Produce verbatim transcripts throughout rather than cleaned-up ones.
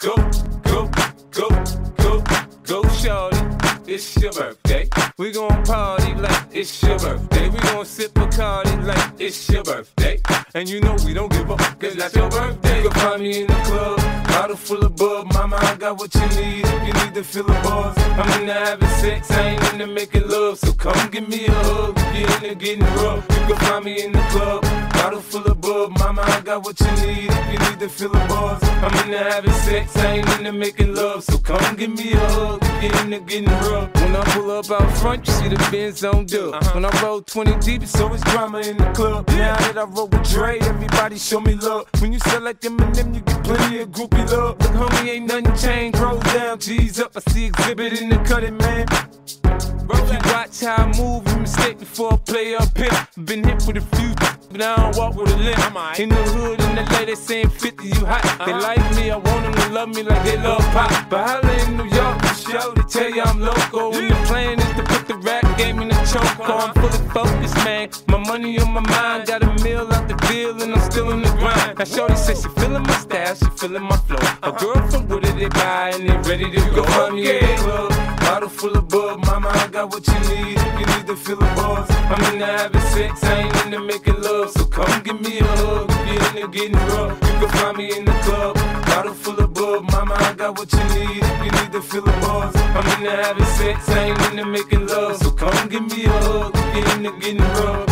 go, go, go, go, go, shorty. It's your birthday. We gon' party like it's your birthday. We gon' sip Bacardi like it's your birthday. And you know we don't give up, cause that's your birthday. You can find me in the club, bottle full of bub. Mama, I got what you need if you need to fill the bars. I'm into having sex, I ain't into making love. So come give me a hug if you're into getting rough. You can find me in the club, bottle full of bub. Mama, I got what you need if you need to fill the bars. I'm into having sex, I ain't into making love. So come give me a hug if you're into getting rough. When I pull up out front, you see the Benz on dub. Uh-huh. When I roll twenty deep, it's always drama in the club. Now that I roll with Dre, everybody show me love. When you sell like Eminem, you get plenty of groupie love. Look, homie, ain't nothing changed. Roll down, G's up. I see exhibit in the cutting, man. If you watch how I move, you mistake before I play up here. Been hit with a few, but I don't walk with a limp. In the hood, in the lady saying fifty, you hot. They like me, I want them to love me like they love pop. But holla in New York, for show, they tell you I'm local. And the plan is to put the rap game in the choke. I'm fully focused, man. My money on my mind, got a meal out the deal, and I'm still in the grind. Now shorty says she feeling my style, she feeling my flow. A girl from Wooded, they buy, and they ready to go. Find me in the club, bottle full of bub. Mama, I got what you need if you need to fill the bars. I'm into having sex, I ain't into making love. So come give me a hug if you're into getting rough. You can find me in the club, bottle full of bub. Mama, I got what you need if you need to fill the bars. I'm into having sex, I ain't into making love. So come give me a hug if you're into getting rough.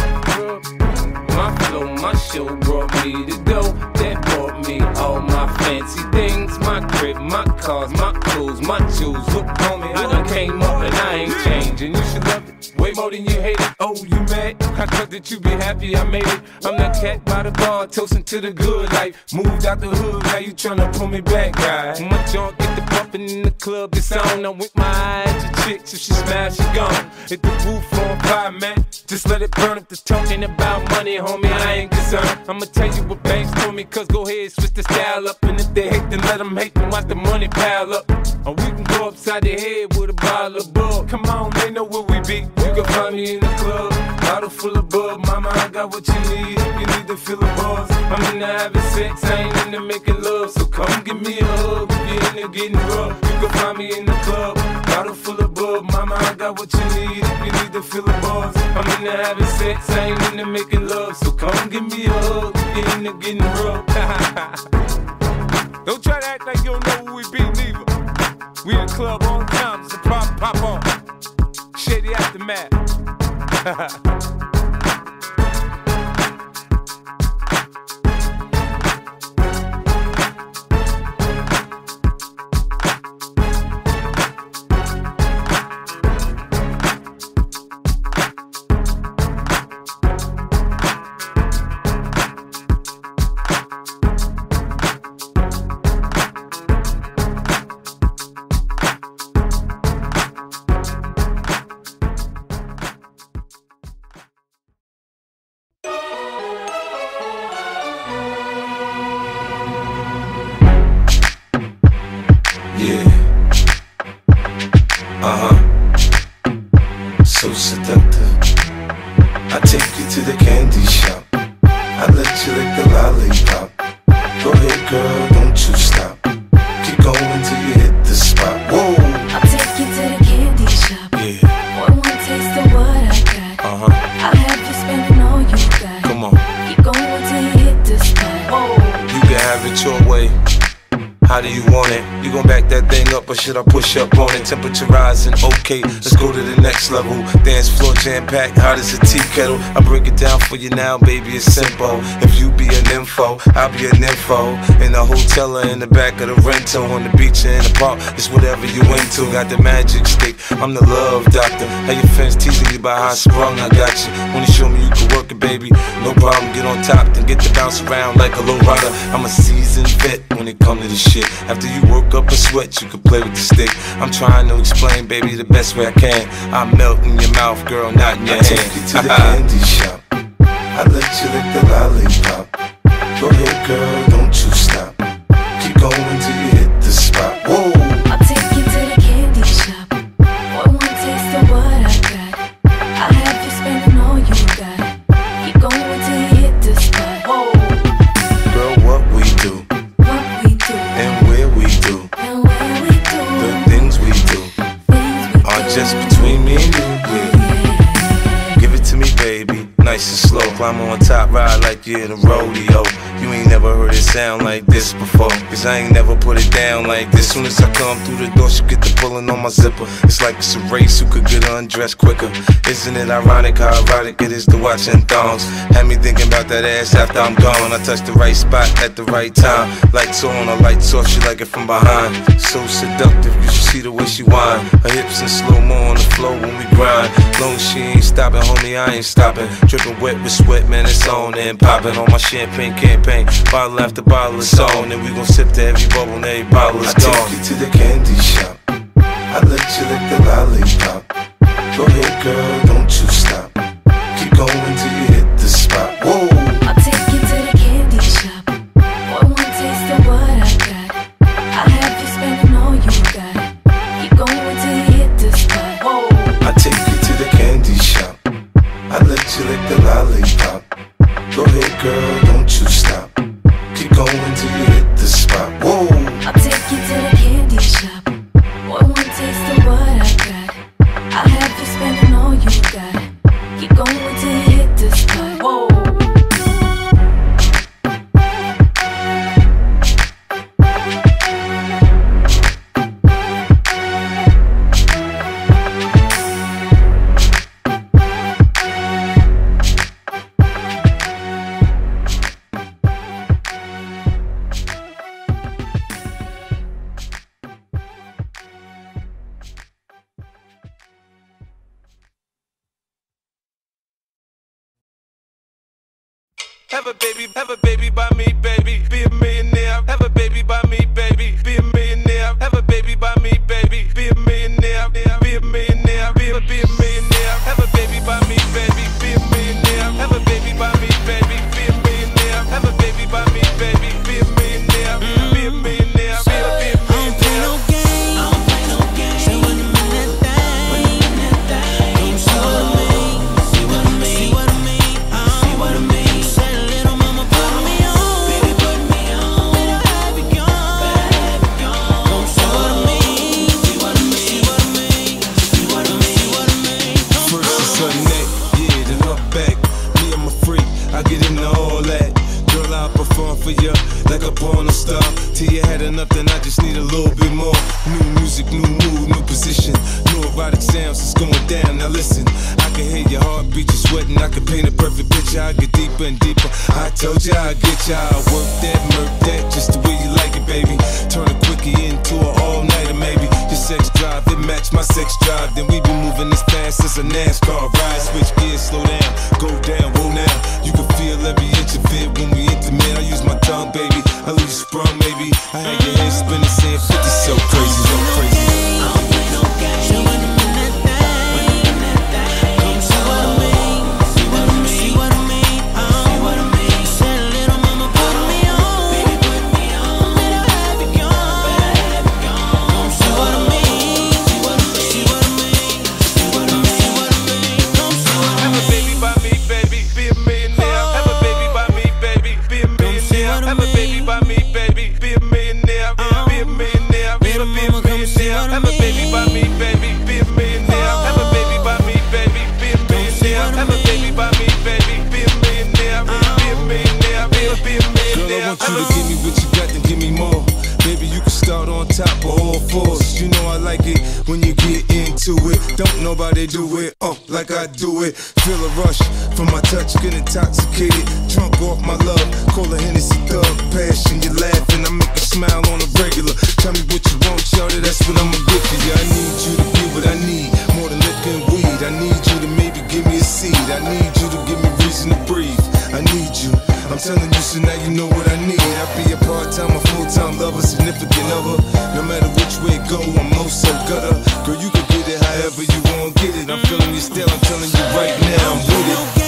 My flow, my show brought me to go. That brought me all my fancy things. My crib, my cars, my clothes, my jewels. Look, homie, I done came up and I ain't changing. You should love it way more than you hate it. Oh, you mad? I thought that you be happy I made it. I'm that cat by the bar, toasting to the good life. Moved out the hood, now you tryna pull me back, guy. My junk get the bumpin' in the club, it's on. I'm with my eyes, your chicks, if she smash, she gone. Hit the roof on fire, man. Just let it burn. If the talking about money, homie, I ain't concerned. I'ma tell you what banks told me, cause go ahead, switch the style up. And if they hate, then let them hate, then watch the money pile up. Or we can go upside the head with a bottle of bug. Come on, they know where we be. You can find me in the club, bottle full of bub. Mama, I got what you need if you need to fill the bars. I'm into having sex, I ain't into making love. So come give me a hug if you're into getting rough. You can find me in the club, bottle full of bub. Mama, I got what you need if you need to fill the bars. I'm into having sex, I ain't into making love. So come give me a hug if you're into getting rough. Don't try to act like you don't know who we be, neither. We in the club on time, it's a pop, pop on. Shady Aftermath. Or should I push up on it? Temperature rising, okay, let's go to the next level. Dance floor jam-packed, hot as a tea kettle. I break it down for you now, baby, it's simple. If you be an info, I'll be an info. In the hotel or in the back of the rental, on the beach or in the park, it's whatever you into. Got the magic stick, I'm the love doctor. How your fans teasing you about how I sprung, I got you. Wanna show me you can work it, baby? No problem, get on top, then get to bounce around like a low rider. I'm a seasoned vet when it comes to this shit. After you work up a sweat, you can play with the stick. I'm trying to explain, baby, the best way I can. I melt in your mouth, girl, not in your I hand. Take you to the candy shop. I let you lick the lollipop. Go ahead, girl, don't you stop. Keep going till you hit the spot. Whoa. I'll take you to the candy shop. Boy, one taste of what I got. I have you spending all you got. Keep going till you hit the spot. Whoa. Girl, what we do, what we do, and where we do. climb on top, ride like you're in a rodeo. You ain't never heard it sound like this before, cause I ain't never put it down like this. Soon as I come through the door, she get the pulling on my zipper. It's like it's a race, who could get undressed quicker. Isn't it ironic how erotic it is to watch in thongs? Had me thinking about that ass after I'm gone. I touch the right spot at the right time. Lights on or lights off, she like it from behind. So seductive, you should see the way she whine. Her hips in slow-mo on the floor when we grind. Long as she ain't stopping, homie, I ain't stopping. Dripping wet with sweat, man, it's on and popping on my champagne campaign. Bottle after bottle is on, and we gon' sip to every bubble and every bottle is gone. I take you to the candy shop, I let you lick the lollipop. Go ahead, girl, don't you stop. Keep going till you hit the spot. Whoa. I'll take you to the candy shop. Boy, one taste of what I got. I'll have you spending all you got. Keep going till you hit the spot. Whoa. I take you to the candy shop, I let you lick the lollipop. Go ahead, girl, don't you stop. Keep going till you hit the spot. Whoa. I'll take you to the candy shop. Boy, one taste of what I got. I'll have you spending all you got. Keep going till you hit the spot. Whoa. Have a baby, have a baby by me, baby. Be a millionaire. Have a baby by me, baby. Be a millionaire. Have a baby by me, baby. Be a millionaire. Be a millionaire. Be a be a millionaire. Have a baby by me, baby. Be a millionaire. Have a baby by me, baby. Be a millionaire. Have a baby by me, baby. Be a millionaire. Be a millionaire. Be a be a millionaire. Like a porno star, till you had enough, then I just need a little bit more. New music, new mood, new position, new erotic sounds, it's going down. Now listen, I can hear your heartbeat, you're sweating, I can paint a perfect picture. I get deeper and deeper. I told you I'd get you, I work that, murk that, just the way you like it, baby. Turn a quickie into an all-nighter, maybe. Your sex drive, it match my sex drive. Then we be moving as fast as a NASCAR ride. Switch gears, slow down, go down, whoa now. You can feel every inch of it when we intimate. I use my tongue, baby. I leave you sprung, maybe. I had your head spinning, saying fifty, so crazy, so crazy. Don't nobody do it, oh, like I do it. Feel a rush from my touch, get intoxicated. Drunk off my love, call a Hennessy thug. Passion, you laughing, I make you smile on a regular. Tell me what you want, shawty, that's what I'ma give to you. I need you to be what I need, more than liquor and weed. I need you to maybe give me a seed. I need you to give me reason to breathe. I need you, I'm telling you, so now you know what I need. I be a part-time, a full-time lover, significant other. No matter which way it go, I'm most so gutter. Girl, you can get it however you want, get it. I'm feeling you still, I'm telling you right now, I'm with it.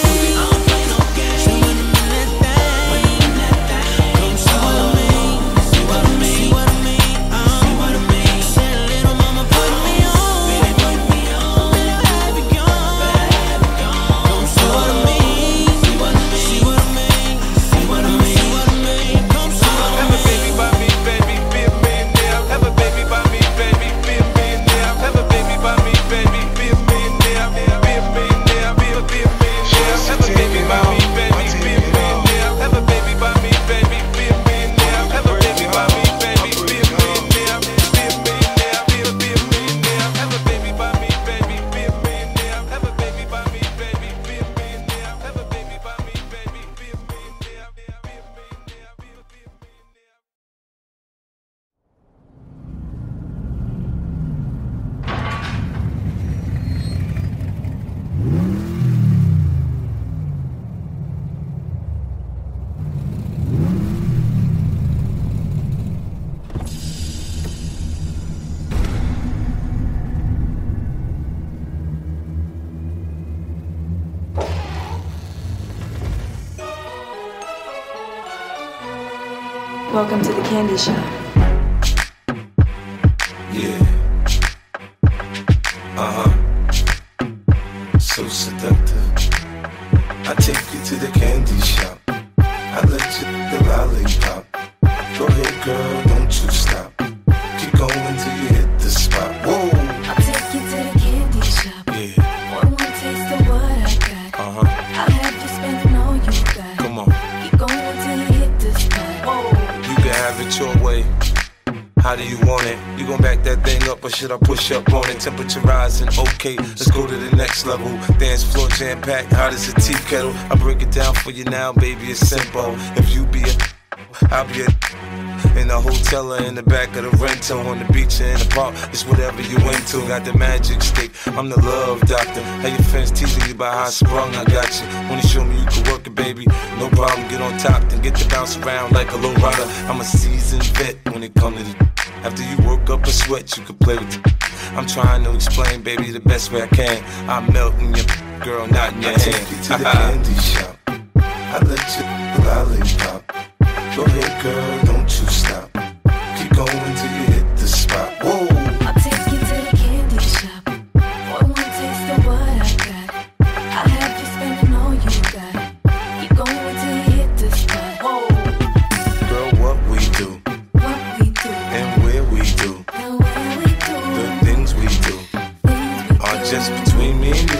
Welcome to the candy shop. Yeah. Uh-huh. So seductive. I take you to the candy shop. I let you the lollipop. Go ahead, girl, don't you stop. Keep going till you hit the spot. Whoa. I'll take you to the candy shop. Yeah. One more taste of what I got. Uh-huh. I'll have you spending all you got. Come on. Keep going till you hit the spot. Whoa. You can have it your way. How do you want it? You gon' back that thing up or should I push up on it? Temperature rising, okay, let's go to the next level. Dance floor jam-packed, hot as a tea kettle. I break it down for you now, baby, it's simple. If you be a, I'll be a in the hotel or in the back of the rental, on the beach or in the park, it's whatever you into. Got the magic stick, I'm the love doctor. How your friends teasing you about how I sprung, I got you. Wanna show me you can work it, baby? No problem, get on top, then get to bounce around like a low rider. I'm a seasoned vet when it comes to the after you work up a sweat, you can play with it. I'm trying to explain, baby, the best way I can. I'm melting your girl, not in your I hand. take you to the candy shop. I let you lollipop. Go ahead, girl, don't you stop. Keep going till you hit the spot. Whoa. I'll take you to the candy shop. One more taste of what I got. I'll have you spending all you got. Keep going till you hit the spot. Whoa. Girl, what we do, What we do, and where we do, and where we do, the things we do things we are do. just between me and you.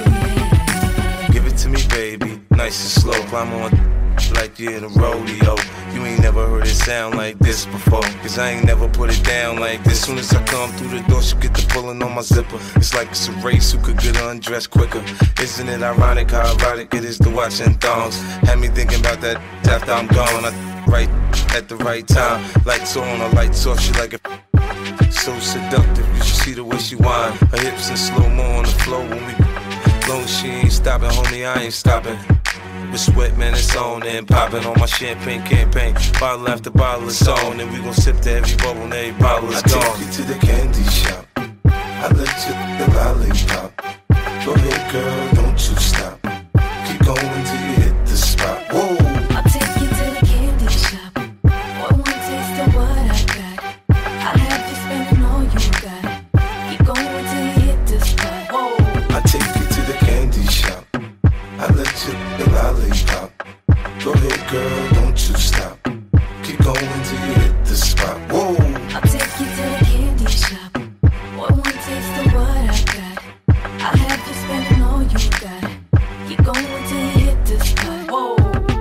Yeah. Give it to me, baby, nice and slow. Climb on like you're in a rodeo. You ain't never heard it sound like this before, cause I ain't never put it down like this. Soon as I come through the door, she get the pulling on my zipper. It's like it's a race who could get undressed quicker. Isn't it ironic how erotic it is to watch in thongs? Had me thinking about that after I'm gone. I right at the right time. Lights on, or lights off, she like it so seductive. You should see the way she whine. Her hips in slow-mo on the floor when we long as she ain't stopping, homie, I ain't stopping. With sweat, man, it's on and popping on my champagne campaign. Bottle after bottle is on, and we gon' sip to every bubble and every bottle is I gone. take you to the candy shop. I let you the lollipop. Go ahead, girl, don't you stop. Keep going till you hit the spot. Whoa. I'll take you to the candy shop. One more taste of what I got. I'll have you spending all you got. Keep going till you hit the spot. Whoa. I take you to the candy shop. I let you the lollipop. Go ahead, girl, don't you stop. Keep going till you hit the spot. Whoa. I'll take you to the candy shop. One more taste of what I got. I'll have you spending all you got. Keep going till you hit the spot. Whoa.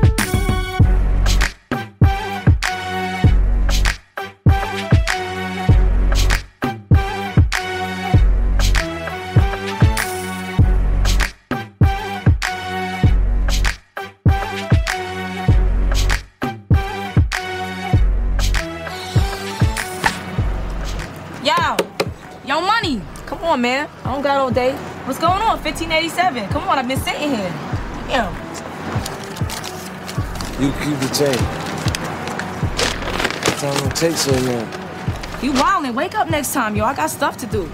Yo, yo, money. Come on, man. I don't got all day. What's going on? fifteen eighty-seven. Come on, I've been sitting here. Damn. You keep the chain. What time it take so long? You wildin'. Wake up next time, yo. I got stuff to do.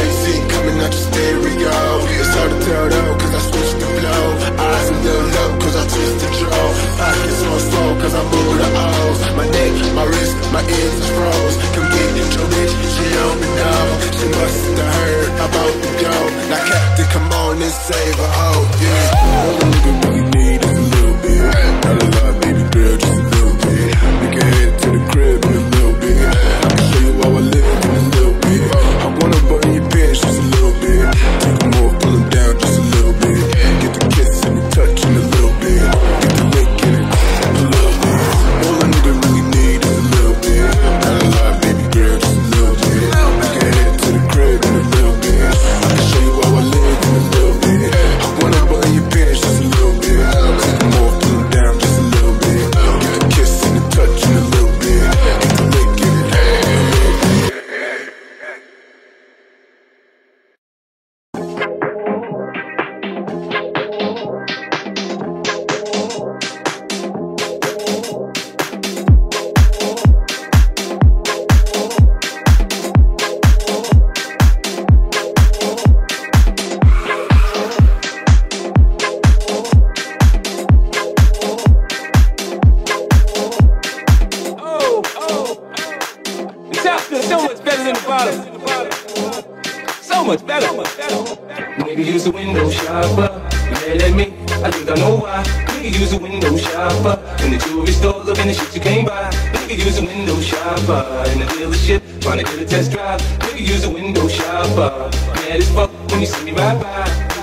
It's hard to tell though, cause I switched the flow. Eyes a little low, cause I I twist the jaw. Pockets on slow, cause I move the O's. My neck, my wrist, my ears is froze. Come get your bitch, she on me now. She must have heard about the go. Now Captain, come on and save a hoe, yeah. All a nigga really need is a little bit. Not a lot, baby girl, just a little bit. We can head to the crib in a little bit. I can show you how I live in a little bit. I wanna button your pants just a little bit. Take them off, pull them down just a little bit. Get the kiss and the touch in a little bit. Get the lick in it a little bit. All a nigga really need is a little bit. Not a lot, baby girl, just a little bit. We can head to the crib in a little bit. I can show you how I live in a little bit. I wanna button your pants just a little bit. Take them off, pull them down just a little bit. Get the kiss and the touch in a little bit. Get the lick in it a little bit. Oh, oh, the top feels so much better than the bottom. So much better. Nigga use a window shopper. Mad at me, I think I know why. Nigga use a window shopper in the jewelry store, looking at shit you can't buy. Nigga use a window shopper in the dealership, trying to get a test drive. Nigga use a window shopper. Mad as fuck when you see me ride by.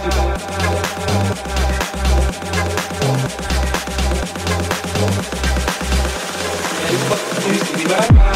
Mad as fuck when you see me ride by.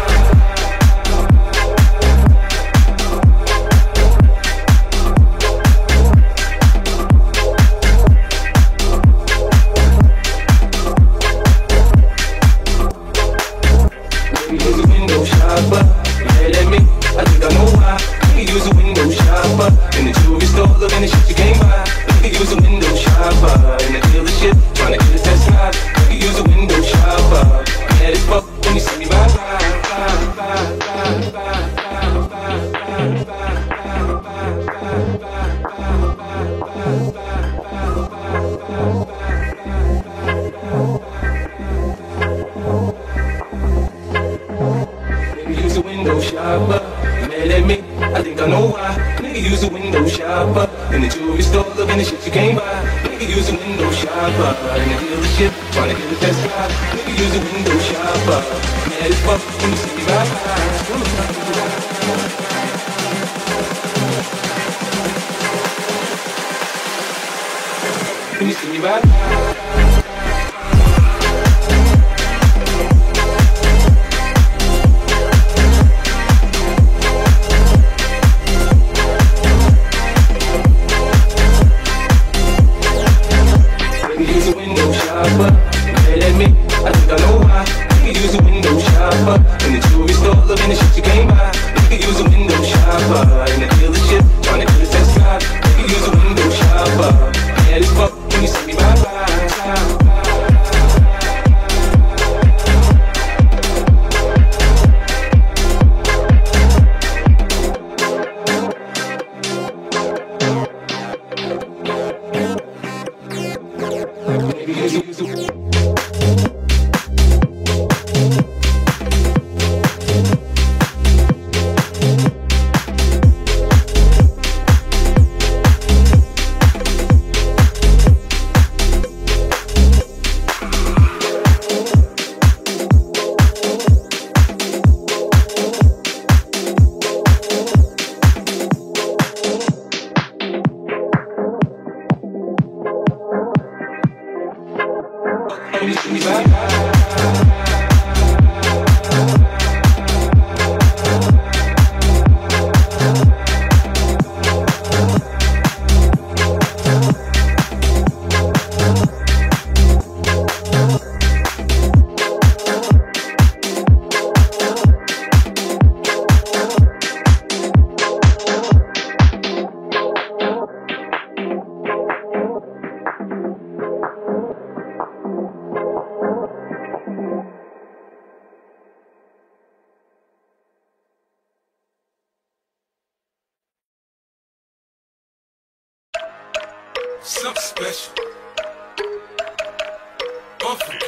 Mad at me, I think I know why. Nigga use a window shopper in the jewelry store, looking at shit you can't buy. Nigga use a window shopper in the dealership, trying to get a test drive. Nigga use a window shopper. Mad as fuck when you see me ride by. Nigga use a window shopper. Mad at me, I think I know why. Nigga use a window shopper in the jewelry store, looking at shit you can't buy. Nigga use a window shopper in the dealership, trying to get a test drive. Nigga use a window shopper. Mad as fuck when you see me ride by. When you see me ride by. Mad at me, I think I know why. Nigga use a window shopper in the jewelry store, looking at shit you can't buy. Nigga use a window shopper in the dealership, trying to get a test drive. Nigga use a window shopper. Mad as fuck when you see me ride by. Something special.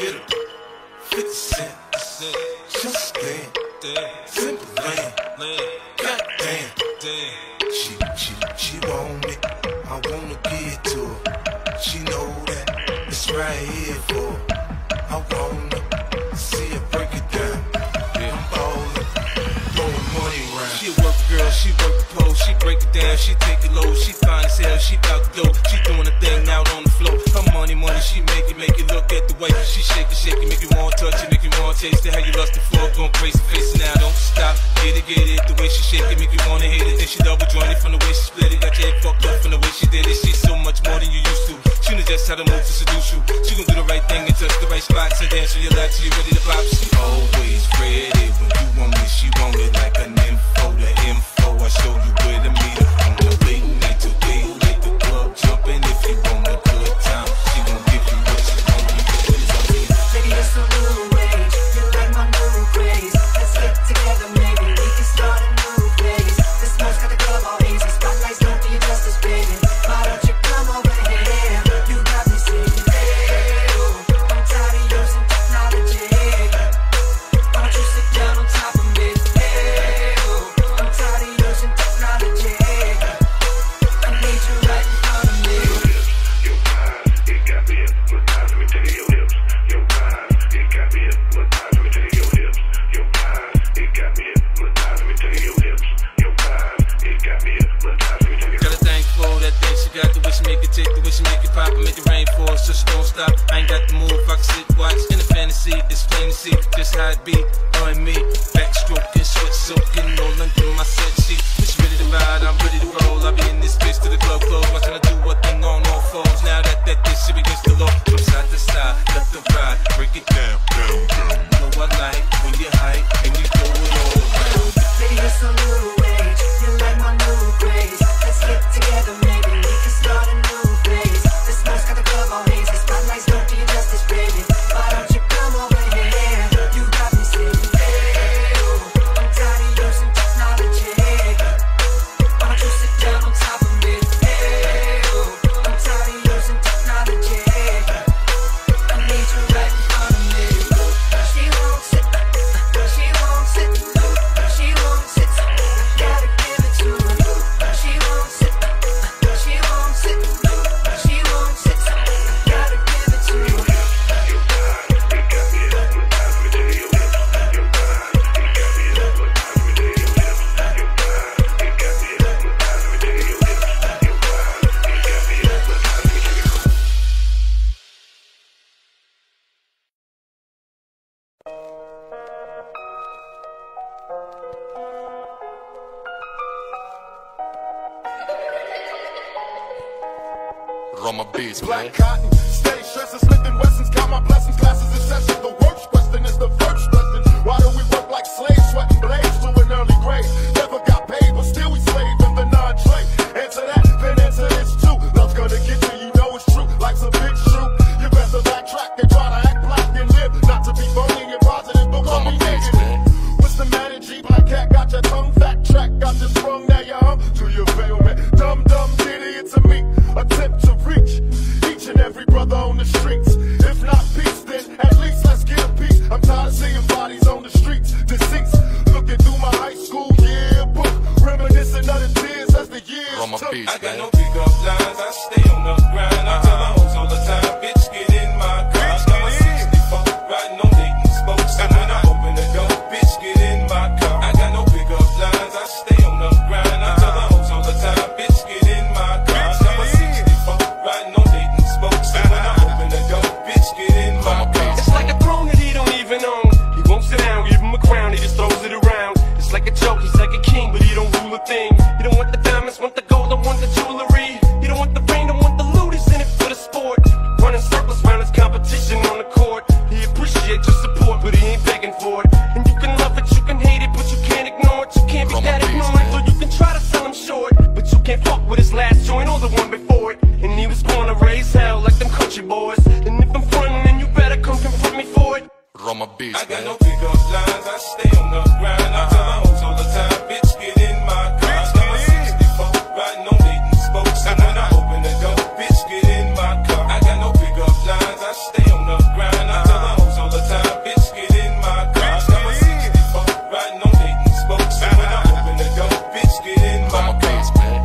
hit her. fifty cent, just stand, simple land, goddamn. She, she, she want it, I wanna give it to her. She know that it's right here for her. I wanna see her break it down. I'm ballin', throwing money around. She a work girl, she work the pole, she break it down, she take it low, she fine as hell, she bout to go, she doing a thing out on the floor. Her money, money, she make it, make it look at the way she shake it, shake it, make you want to touch it, make you want to taste it. How you lustin' for, going crazy, face it now, don't stop. Get it, get it, the way she shake it, make you wanna hit it. Then she double jointed from the way she split it, got your head fucked up from the way she did it. She's so much more than you used to. She knows just how to move to seduce you. She gon' do the right thing and touch the right spots and dance on your lap till you ready to pop. She always ready when you want me. She want it like an info, the info. I show you where to meet her on the late night till daylight. The club jumping if you want a good time. She gon' give you what you want. Baby, it's a new age. You like my new craze. Let's get together, maybe we can start a new phase. The smoke's got the club all hazy. Spotlights don't do you justice, baby. Why don't you come over here? You got me singing. Hey, oh, I'm tired of using technology. Why don't you sit down on top of me? Hey, oh, I'm tired of using technology. I need you right in front of me. Your eyes, it got me hypnotized. Let me tell you your hips. Your eyes, it got me hypnotized. Let me tell you your hips. Your eyes, it got me hypnotized. Let me tell you your hips. Your eyes, it got me hypnotized. Let me tell you. Got a thing for that thing she got, the way she make it tick, the way she make it pop and make it rain for us, just don't stop. I ain't got the move, I can sit, watch in the fantasy, it's plain to see just how it be, her and me, backstroking, sweat soaking, all under my set sheet. When she ready to ride, I'm ready to roll. I be in this bitch till the club close, watching her do what thing on all fours. Now that that this shit begins to low, from side to side, left to right, break it down, down, down. Know I like when you hype and you throw it all around. Baby, it's a new age. You like my new craze. Let's get together, maybe we can start a new phase. The smoke's got the club all hazy. Spotlights don't do you justice, baby. Why don't you come over here? You got me singing. Hey, oh, I'm tired of using technology. Why don't you sit down on top of me? Hey, oh, I'm tired of using technology. I need you right in front of me. She won't sit. She won't sit. She won't sit. Gotta give it to her. She won't sit. She won't sit. She won't sit. Gotta give it to her. Your eyes, it got me hypnotized. Let me tell you your hips. Your eyes, it got me hypnotized. Let me tell you your hips. Your eyes, it got me hypnotized. Let me tell you your hips. Your eyes, it got me hypnotized. Let me tell you. Roma beats, man. Black cotton, steady stressing, slipping Wessons, count my blessings, classes in session. The worst question is the first lesson. Why do we work like slaves, sweating blades to an early grave? Never got paid, but still we slave in the non-trade. Answer that, then answer this too. Love's gonna get you, you know it's true. Life's a big shoe. You better backtrack and try to act black and live. Not to be phony and positive, but what Roma we beats, negative. man. What's the matter, G? Black cat got your tongue fat track, got this sprung, now you hum to your failment. Dumb, dumb, idiot to me. Attempt to reach each and every brother on the streets. If not peace, then at least let's get a piece. I'm tired of seeing bodies on the streets, deceased. Looking through my high school yearbook, reminiscing of the tears as the years Roma took. beats, I got man. no pickup lines, I stay on the grind. I tell the hoes all the time, bitch, get in my car. I got my sixty-four, riding on Dayton spokes. And when I open the door, bitch, get in my car. I got no pickup lines, I stay on the grind. I tell the hoes all the time, bitch, get in my car. I got my sixty-four, riding on Dayton spokes. And when I open the door, bitch, get in my car. It's like a throne that he don't even own. He won't sit down, give him a crown, he just throws it around. It's like a joke, he's like a king, but he don't rule a thing. He don't want the diamonds, want the gold, don't want the jewelry. He don't want the fame, don't want the loot, he's in it for the sport. Running circles round his competition on the court. He appreciates your support, but he ain't begging for it. And you can love it, you can hate it, but you can't ignore it. You can't be Roma that beats, ignorant, so man. you can try to sell him short. But you can't fuck with his last joint or the one before it. And he was born to raise hell like them country boys. And if I'm frontin', then you better come confront me for it. Roma beats, I got man. no pickup lines, I stay on the grind. I tell the hoes all the time, bitch, get in my car. I got my sixty-four, riding on Dayton spokes. And when I open the door, bitch, get in my car. I got no pickup lines, I stay on the grind. I tell the hoes Run my pace, man.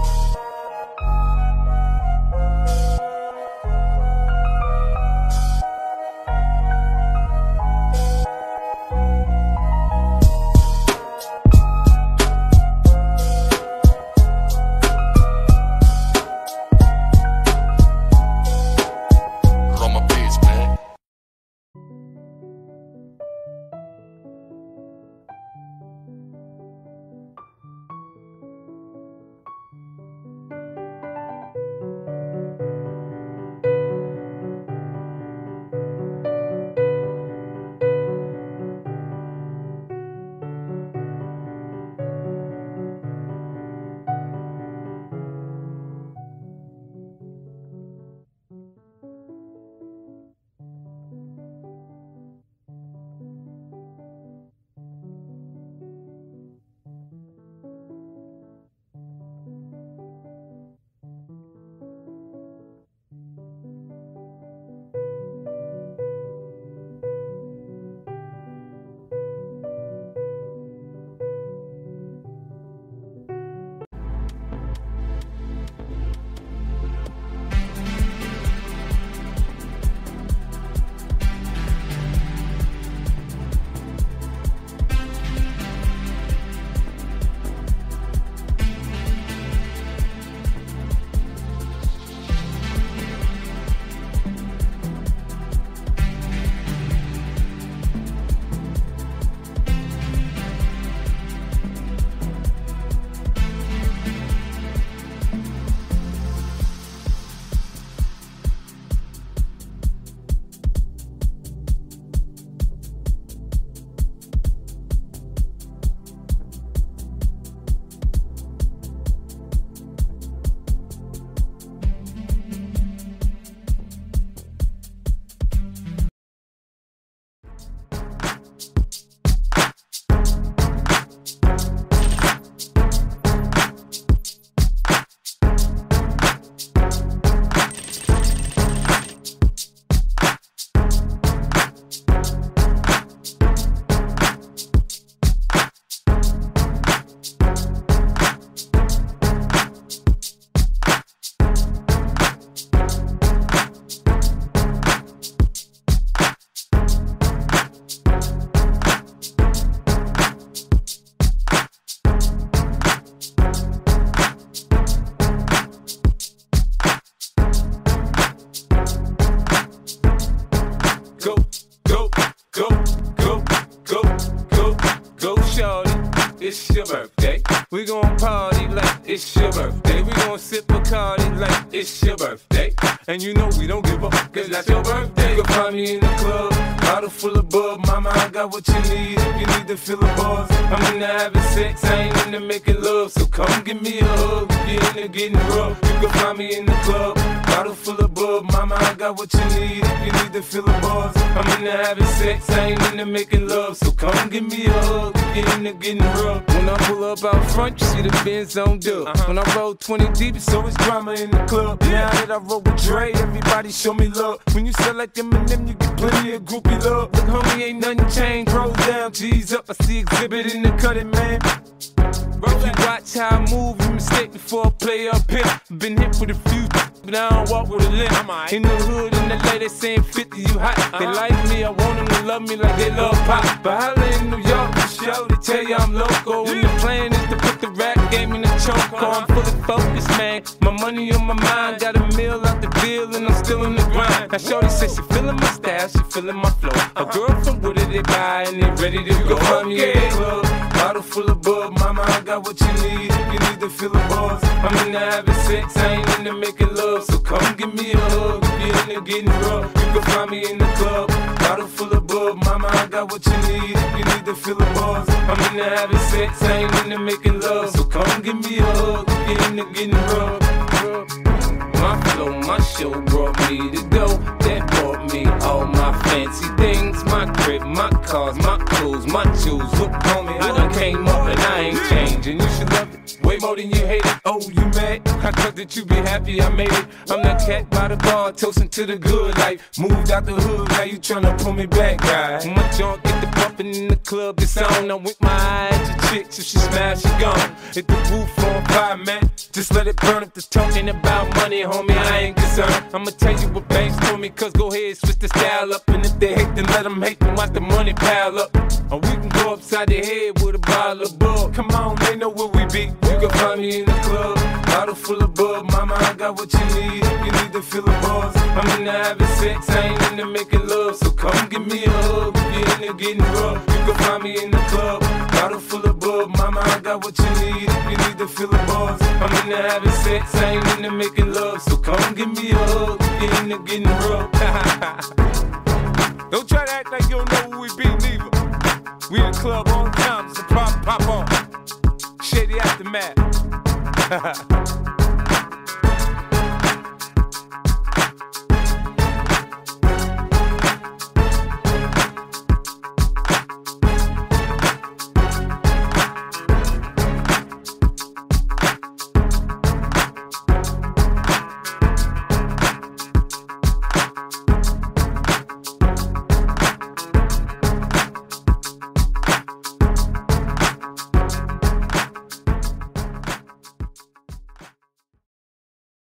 it's your birthday. We gon' party like it's your birthday. We gon' sip Bacardi like it's your birthday. And you know we don't give up, cause that's your birthday. You can find me in the club, bottle full of bub. Mama, I got what you need if you need to fill the bars. I'm into having sex, I ain't into making love. So come give me a hug if you're into getting rough. You can find me in the club, bottle full of bub. Mama, I got what you need if you need to fill the bars. I'm into having sex, I ain't into making love. So come give me a hug if you're into getting rough. When I pull up out front, you see the Benz on dub. Uh-huh. When I roll twenty deep, it's always drama in the club. Now that I roll with Dre, everybody show me love. When you sell like Eminem, you get plenty of groupie love. Look, homie, ain't nothing changed. Roll down, G's up. I see exhibit in the cutting, man. If you watch how I move, you mistake before I play up here. Been hit with a few, but I don't walk with a limp. In the hood, in the lady saying fifty, you hot. They like me, I want them to love me like they love pop. But holla in New York, the show, they tell you I'm local. And the plan is to put the rap game in the choke. I'm fully focused, man. My money on my mind, got a meal out the deal, and I'm still in the grind. Now shorty says she feeling my style, she feeling my flow. A girl from Wooded, they buy, and they ready to go. Find me in the club, bottle full of bub. Mama, I got what you need if you need to fill the bars. I'm into having sex, I ain't into making love. So come give me a hug if you're into getting rough. You can find me in the club, bottle full of bub. Mama, I got what you need if you need to fill the bars. I'm into having sex, I ain't into making love. So come give me a hug if you're into getting rough. My flow, my show brought me to go. That bought me all my fancy things, my crib, my cars, my clothes, my jewels. Look, homie, I done came up and I ain't changing. You should love it way more than you hate it. Oh, you mad? I thought that you be happy I made it. I'm that cat by the bar, toasting to the good life. Moved out the hood, now you tryna pull me back, guy. My junk get the bumpin' in the club, it's on. I'm with my eyes to chicks, if she smash, she gone. Hit the roof on fire, man. Just let it burn. If the talking about money, homie, I ain't concerned. I'ma tell you what banks told me, cause go ahead, switch the style up. And if they hate, then let them hate, then watch the money pile up. Or we can go upside the head with a bottle of bug. Come on, they know where we be. You can find me in the club, bottle full of bug. Mama, I got what you need if you need to feel the buzz. I'm into having sex, I ain't into making love. So come give me a hug if you're into getting rough. You can find me in the club, bottle full of bug. Mama, I got what you need if you need to feel the buzz. I'm into having sex, I ain't into making love. So come give me a hug if you're into getting rough. Don't try to act like you don't know who we be, neither. We in the club all the time, so pop, pop on. Shady Aftermath.